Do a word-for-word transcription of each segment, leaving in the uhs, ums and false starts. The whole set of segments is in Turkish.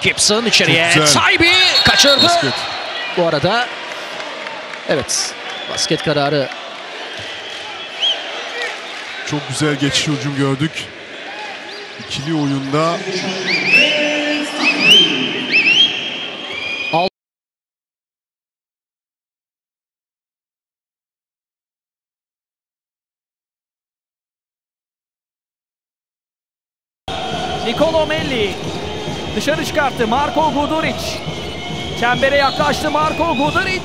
Gibson içeriye. Taibi kaçırdı. Basket. Bu arada evet, basket kararı. Çok güzel geçiş hücum gördük. İkili oyunda. Al. Nicolo Melli dışarı çıkarttı. Marko Guduric çembere yaklaştı. Marko Guduric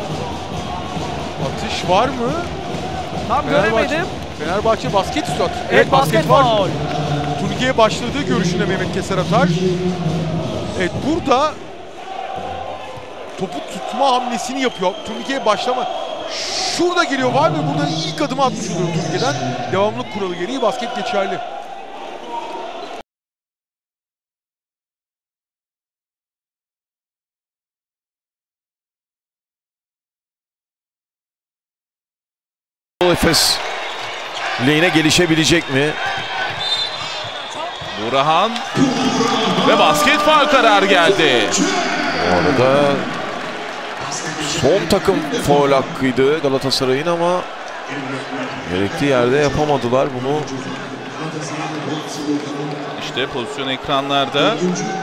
atış var mı? tam Fenerbahçe, göremedim. Fenerbahçe basket istiyor. Evet, Evet, basket var. faul. Turniye başladığı görüşünde Mehmet Keser atar. Evet, burada topu tutma hamlesini yapıyor. Turnike'ye başlama. Şurada geliyor, var mı? Burada ilk adımı atmış oluyor Turnike'den. Devamlılık kuralı gereği basket geçerli. Efes lane'e gelişebilecek mi? Burhan ve basket faul kararı geldi. Bu arada son takım faul hakkıydı Galatasaray'ın ama gerektiği yerde yapamadılar bunu. İşte pozisyon ekranlarda.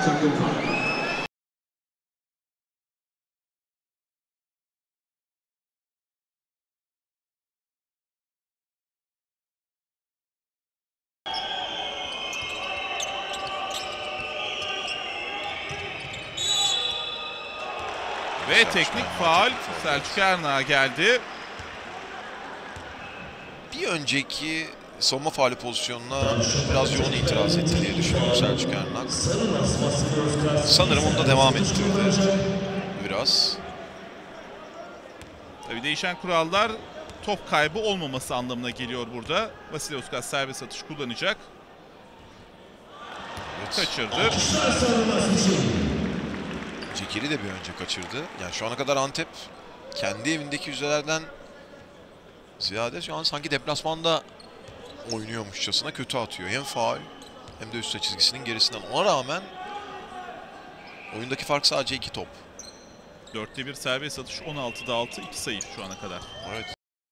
Ve teknik faul Selçuk Ernak'a geldi. Bir önceki savunma faulü pozisyonuna biraz yoğun itiraz etti diye düşünüyorum Selçuk Ernak. Sanırım onu da devam ettirdi biraz. Tabii değişen kurallar top kaybı olmaması anlamına geliyor burada. Vasileuskas serbest atış kullanacak. Evet. Kaçırdı. Cekeri de bir önce kaçırdı. Yani şu ana kadar Antep kendi evindeki yüzdelerden ziyade şu an sanki deplasmanda oynuyormuşçasına kötü atıyor. Hem faul hem de üst çizgisinin gerisinden. Ona rağmen oyundaki fark sadece iki top. dörtte bir serbest atış, on altıda altı, iki sayı şu ana kadar. Evet.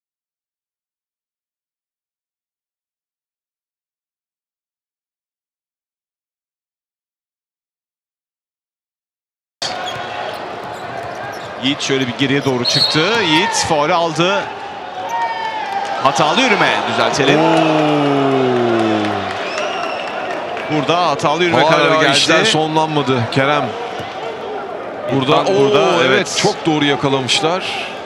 Yiğit şöyle bir geriye doğru çıktı. Yiğit faul aldı. Hatalı yürüme, düzeltelim. Oo. Burada hatalı yürüme Hala kararı geldi. işler sonlanmadı Kerem. Burada, Oo, burada evet, evet çok doğru yakalamışlar.